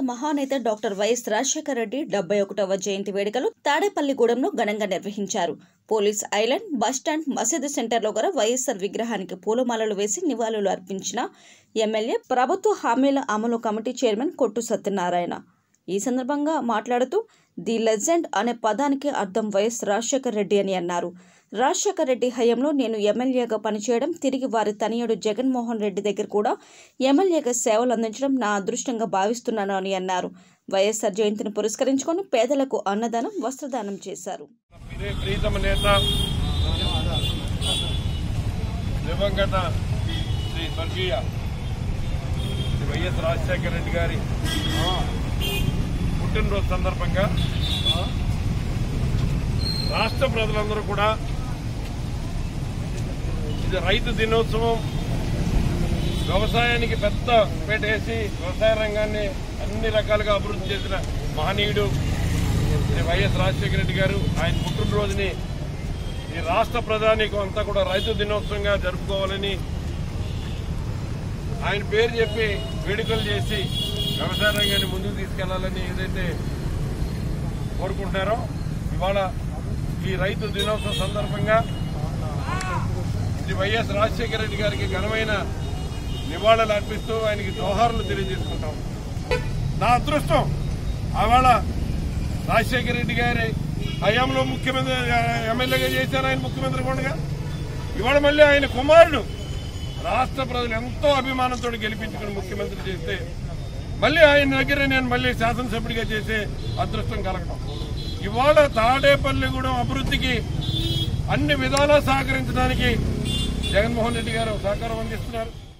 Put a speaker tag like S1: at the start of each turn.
S1: మహానేత doctor Y S Rajasekhara Reddy 71వ జయంతి వేడుకలు తాడేపల్లిగూడెంలో ఘనంగా నిర్వహించారు. పోలీస్ ఐలాండ్, బస్టాండ్, మసీదు సెంటర్లో గల వైఎస్ఆర్ విగ్రహానికి పూలమాలలు వేసి నివాళులు అర్పించిన ఎమ్మెల్యే, ప్రభుత్వ హామీల అమలు కమిటీ చైర్మన్ కొట్టు సత్యనారాయణ ఈ సందర్భంగా మాట్లాడుతూ ది లెజెండ్ అనే పదానికి అర్థం వైఎస్ రాజశేఖర రెడ్డి అని అన్నారు. రాజశేఖర రెడ్డి హయాంలో నేను ఎమ్మెల్యేగా పనిచేయడం, తిరిగి వారి తనయుడు జగన్మోహన్ రెడ్డి దగ్గర కూడా ఎమ్మెల్యేగా సేవలు అందించడం నా అదృష్టంగా భావిస్తున్నాను అని అన్నారు. వైఎస్ఆర్ జయంతిని పురస్కరించుకొని పేదలకు అన్నదానం, వస్త్రదానం చేశారు.
S2: వైఎస్ రాజశేఖర రెడ్డి గారి పుట్టినరోజు సందర్భంగా రాష్ట్ర ప్రజలందరూ కూడా ఇది రైతు దినోత్సవం, వ్యవసాయానికి పెద్ద పెట్టేసి వ్యవసాయ రంగాన్ని అన్ని రకాలుగా అభివృద్ధి చేసిన మహనీయుడు శ్రీ వైఎస్ రాజశేఖర రెడ్డి గారు. ఆయన పుట్టినరోజుని ఈ రాష్ట్ర ప్రజానీకం అంతా కూడా రైతు దినోత్సవంగా జరుపుకోవాలని, ఆయన పేరు చెప్పి వేడుకలు చేసి వ్యవసాయ రంగాన్ని ముందుకు తీసుకెళ్లాలని ఏదైతే కోరుకుంటున్నారో, ఇవాళ ఈ రైతు దినోత్సవం సందర్భంగా శ్రీ వైఎస్ రాజశేఖర రెడ్డి గారికి ఘనమైన నివాళులు అర్పిస్తూ ఆయనకి జోహార్లు తెలియజేసుకుంటాం. నా అదృష్టం ఆవేళ రాజశేఖర రెడ్డి గారి హయాంలో ముఖ్యమంత్రి ఎమ్మెల్యేగా చేశారు. ఆయన ముఖ్యమంత్రి కూడా ఇవాళ మళ్ళీ ఆయన కుమారుడు రాష్ట్ర ప్రజలు ఎంతో అభిమానంతో గెలిపించుకుని ముఖ్యమంత్రి చేస్తే మళ్ళీ ఆయన దగ్గర నేను మళ్ళీ శాసనసభ్యుడిగా చేసే అదృష్టం కలగడం. ఇవాళ తాడేపల్లిగూడెం అభివృద్ధికి అన్ని విధాలా సహకరించడానికి జగన్మోహన్ రెడ్డి గారు సహకారం అందిస్తున్నారు.